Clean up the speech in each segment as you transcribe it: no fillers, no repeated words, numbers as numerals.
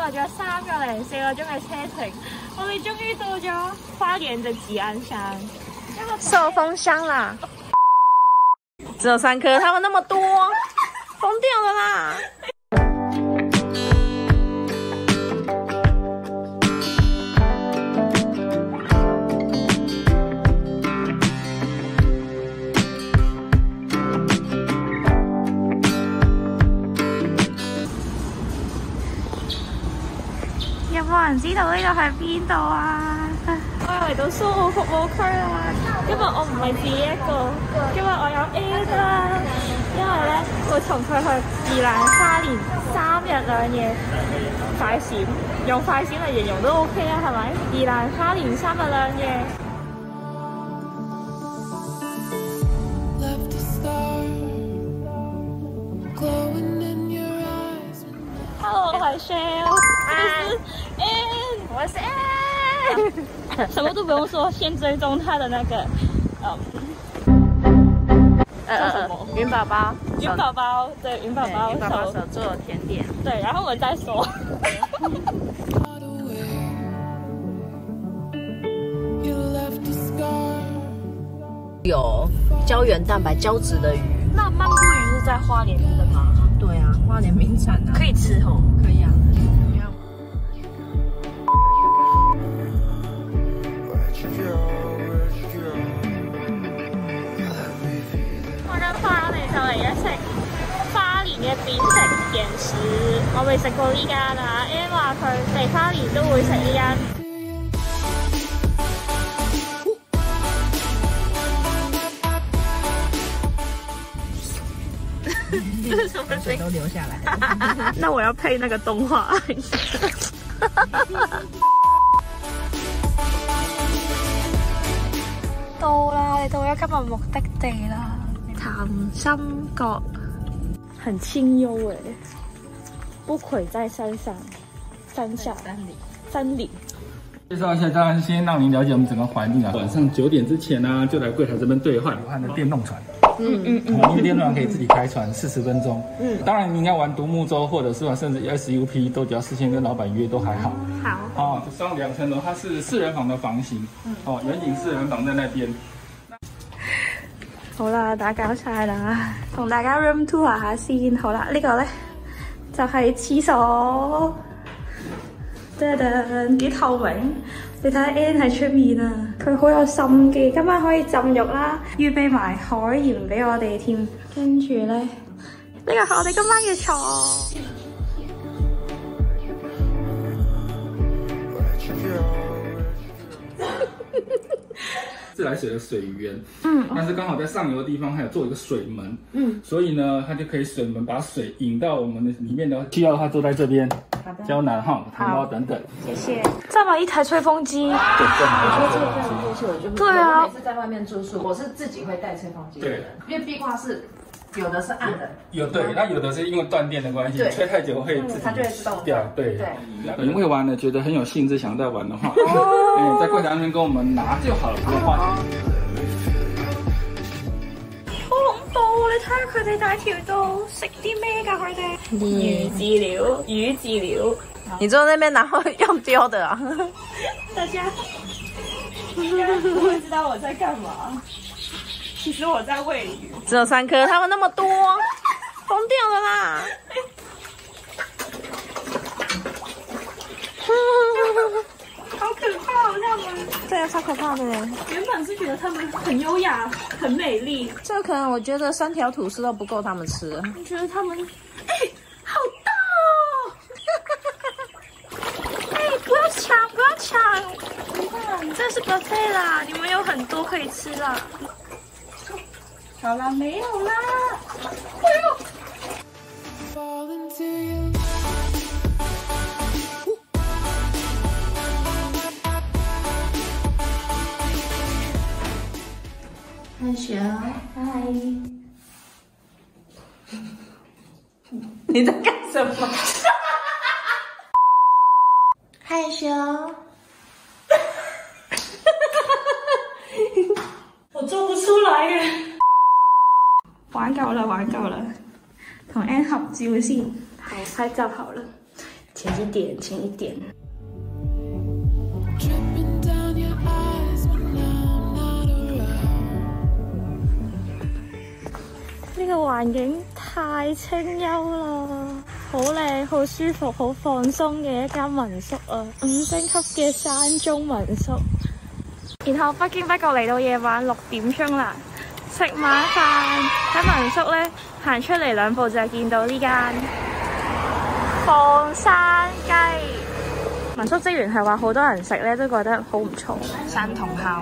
來仲有3個零4個鐘嘅車程，我哋終於到咗花蓮嘅吉安山。壽豐鄉啦，只有3顆，他們那麼多，瘋掉了啦！有冇人知道呢度係邊度啊？我又嚟到蘇澳服務區啦，因為我唔係自己一個，因為我有 A 啦。因為咧，會同佢去宜蘭花蓮3日2夜快閃，用快閃嚟形容都 OK 啊，係咪？宜蘭花蓮3日2夜。Hello， 我係 Shell， 我是 Ann， 什麼都不用說，先追蹤他的那個，叫什麼？雲寶寶，雲寶寶，對，雲寶寶，雲寶寶手做的甜點，對，然後我再說。 有胶原蛋白胶质的鱼， 那曼谷魚是在花蓮的嗎？ 对啊，花莲名产啊， 可以吃吼， 可以啊。 我跟花嚟就嚟一食花蓮嘅扁食鹽豉，我未食過呢間啊 ，Ann 話佢嚟花蓮都會食呢間。这是什么声音？ 都留下来。 那我要配那个动画。到啦，你到咗今日目的地啦，潭心閣，很清幽诶，不愧在山上，山里。 介绍一下，当然先让您了解我们整个环境啊。晚上9点之前呢，就来柜台这边兑换武汉的电动船。因为电动船可以自己开船40分钟。当然您要玩独木舟或者是玩甚至 SUP， 都只要事先跟老板约都还好。好。这上2层楼，它是4人房的房型。远景4人房在那边。 好啦，打攪晒啦，同大家 room tour 下先。好啦，呢個咧就係廁所，幾透明。你睇下 Ann 喺出面啊，佢好有心機，今晚可以浸浴啦，預備埋海鹽俾我哋添。跟住咧，呢個係我哋今晚嘅床。 自来水的水源，但是刚好在上游的地方还有做一个水门，所以呢，它就可以水门把水引到我们的里面的。需要的话坐在这边，胶囊哈、汤包等等。 谢谢。再买一台吹风机。 我觉得这个非常优秀，我就对啊， 每次在外面住宿，我是自己会带吹风机的人，因为壁挂是有的是暗的， 那有的是因为断电的关系，吹太久会自己它就会自动掉。对，您会玩的觉得很有兴致，想再玩的话，在柜台那边跟我们拿就好了，不用花钱。 好恐怖！你睇下佢哋大條道食啲咩㗎？佢哋魚飼料。 你坐那边然后用丢的啊？ 大家应该不会知道我在干嘛。其实我在喂鱼。 只有3颗，他们那么多，疯掉了啦！ 好可怕哦，他们。 对啊，超可怕的嘞。 原本是觉得他们很优雅、很美丽， 这可能我觉得3条吐司都不够他们吃。 我觉得他们，好大哦！不要抢，不要抢！你看，这是 buffet 啦，你们有很多可以吃啦。好啦，没有啦。哎呦！ 汉雪， 嗨， 你在干什么？害羞。 我做不出來嘅。玩夠啦，同 Ann 合照先，好，拍照好了。前前一點，前一點。呢個環境太清幽啦，好靚、好舒服、好放鬆嘅一間民宿啊！5星級嘅山中民宿。然後不經不覺嚟到夜晚6點鐘啦，食晚飯喺民宿咧，行出嚟2步就見到呢間放山雞。民宿職員係話好多人食咧都覺得好唔錯。山茼蒿，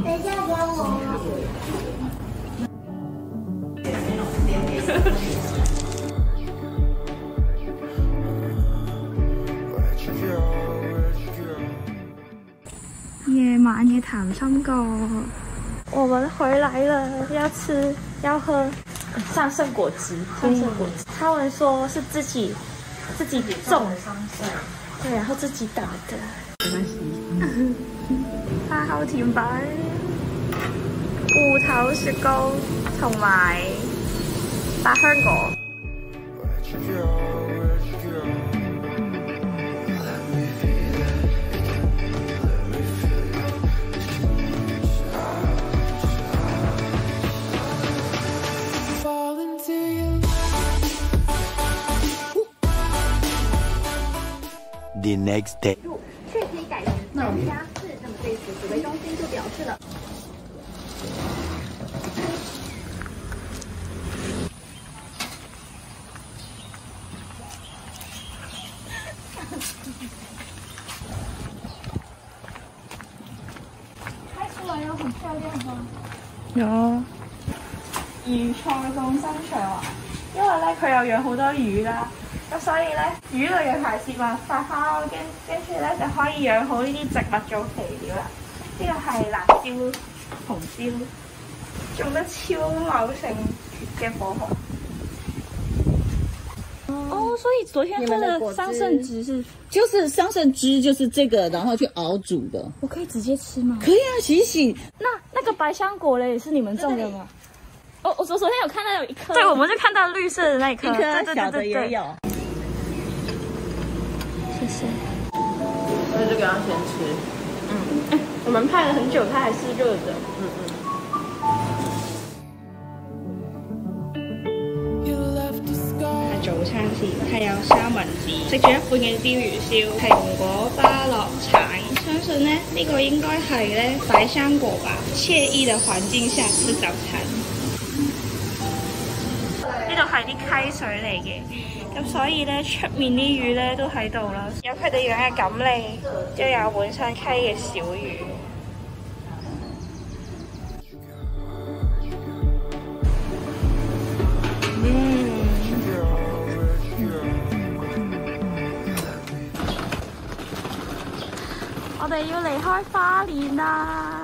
夜晚嘅談心閣，我們回來了，要吃要喝桑葚果汁。桑葚果汁，他們說是自己種的桑葚，對，然後自己打的。沒關係。花口甜品、芋頭雪糕同埋百香果。 The next day， 却可以改成3+4，那么这一次指挥中心就表示了。拍出來有很漂亮嗎？ 有魚菜凍身腸啊！因為咧佢又養好多魚啦。咁所以咧，魚類嘅排泄物發酵，跟住咧就可以養好呢啲植物做肥料啦。呢個係辣椒、紅椒，種得超茂盛嘅火候。哦，所以昨天喝的桑葚汁就是桑葚汁，就是这个，然后去熬煮的。 我可以直接吃吗？ 可以啊，洗一洗。 那个白香果嘞，也是你们种的吗？哦，我昨天有看到有一颗。对，我们就看到绿色的那一颗， 一颗小的也有。 谢谢。 所以这个要先吃。 我们拍了很久，它还是热的。早餐先係有三文治，食咗一半嘅鯛魚燒，蘋果芭樂橙。相信咧呢個應該係咧百香果吧。愜意嘅環境下吃早餐。呢度係啲溪水嚟嘅，咁所以咧出面啲魚咧都喺度啦，有佢哋養嘅錦鯉，都有本身溪嘅小魚。我哋要離開花蓮啦！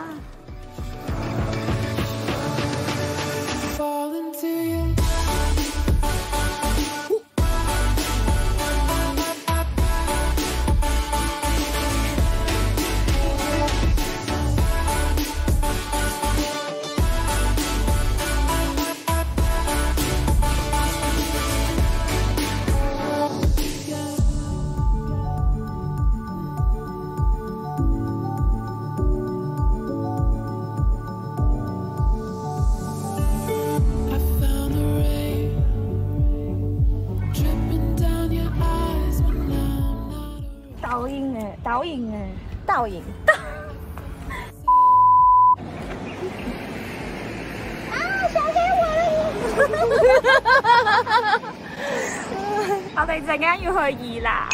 倒影。啊！想起我了！我哋陣間要去宜蘭。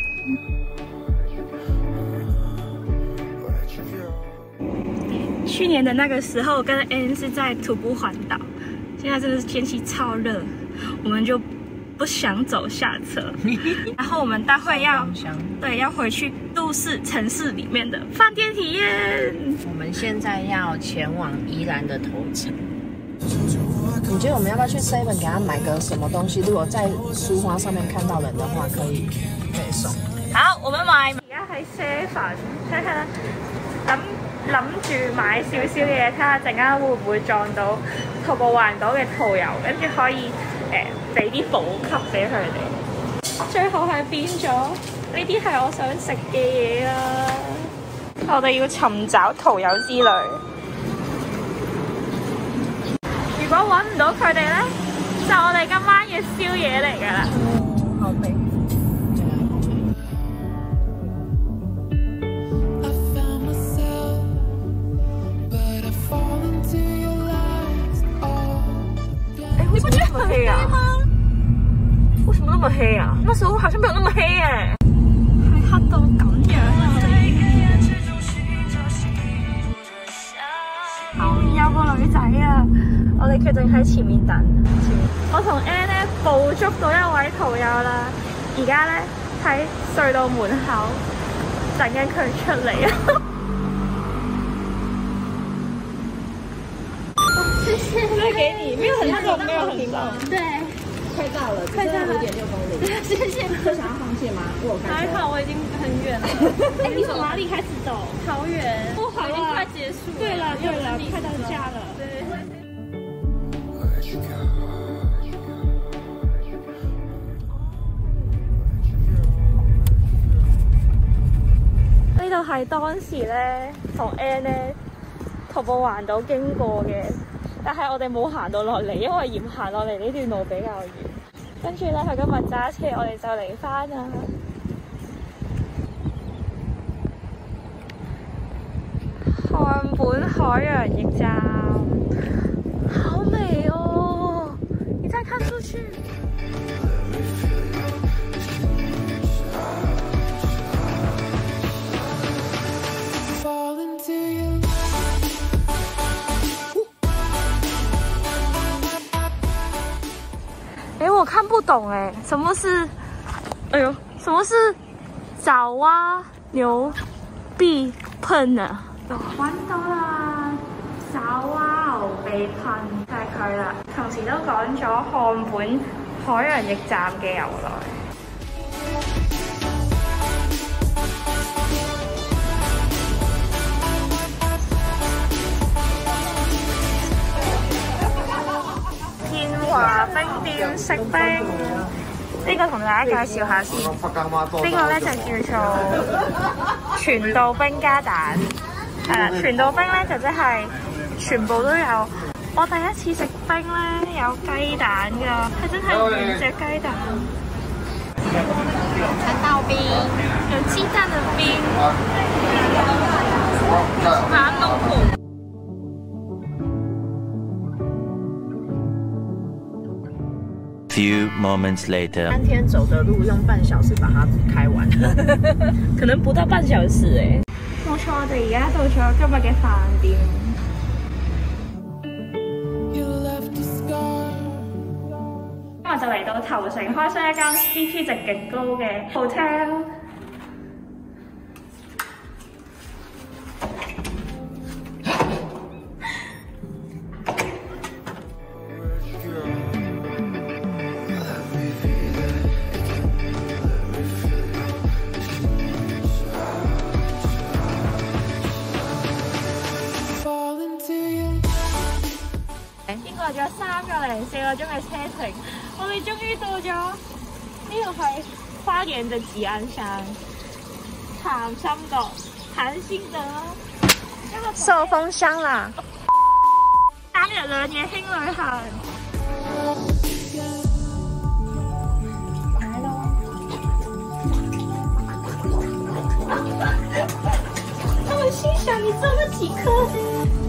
去年的那個時候，跟 N 是在徒步環島，現在真的是天氣超熱，我們就不想走下車，然後我們待會要回去都市城市裡面的飯店體驗。 我們現在要前往宜蘭的頭城。你覺得我們要不要去 7 給他買個什麼東西？如果在書花上面看到人的話，可以送。 好，我們買。而家喺7睇下，諗住買少少嘢，睇下陣間會唔會撞到徒步環島嘅導遊，跟住可以俾啲補給俾佢哋。最後係變咗呢啲係我想食嘅嘢啊！我哋要尋找途友之旅。如果揾唔到佢哋咧，就我哋今晚嘅宵夜嚟㗎啦。 好美。 为什么这么黑啊？为什么那么黑啊？那时候好像没有那么黑耶。係黑到咁樣啊！後面有個女仔啊！我哋決定喺前面等。我同 Ann 咧捕捉到一位途友啦，而家咧喺隧道門口等緊佢出嚟啊！那给你，没有很重，没有很重。对， 快到了，快到了，5.6公里。 谢谢。 不想要放弃吗？我还好，我已经很远了。哎，你从哪里开始走？桃园。不好，已经快结束了。对了，快到家了。对。呢度係當時咧同 Ann 咧徒步環島經過嘅。但係我哋冇行到落嚟，因為嫌行落嚟呢段路比較遠。跟住咧，佢今日揸車，我哋就嚟返啦。漢本海洋驛站，好美哦！你再看出去。我看不懂哎，什么是？哎呦，什么是爪哇牛鼻噴啊？揾到啦！爪哇牛鼻噴就係佢啦。同時都講咗漢本海洋驛站嘅由來。華冰店食冰，呢個同大家介紹下先。呢個咧就叫做全稻冰加蛋，係啦，全稻冰咧就即係全部都有。我第一次食冰咧有雞蛋㗎，係真係原隻雞蛋。蛋豆冰，有雞蛋的冰，蠻濃厚。 Few moments later， 3天走的路用半小時把它開完， 可能不到半小時誒。冇錯，我哋而家到咗今日嘅飯店。今日就嚟到頭城開箱一間 CP 值極高嘅 hotel。經過咗3個零4個鐘嘅車程，我哋終於到咗呢度係花蓮嘅吉安山、潭心閣、潭心德、壽豐鄉啦！3日2夜輕旅行。來咯！他們心想：你做了幾顆？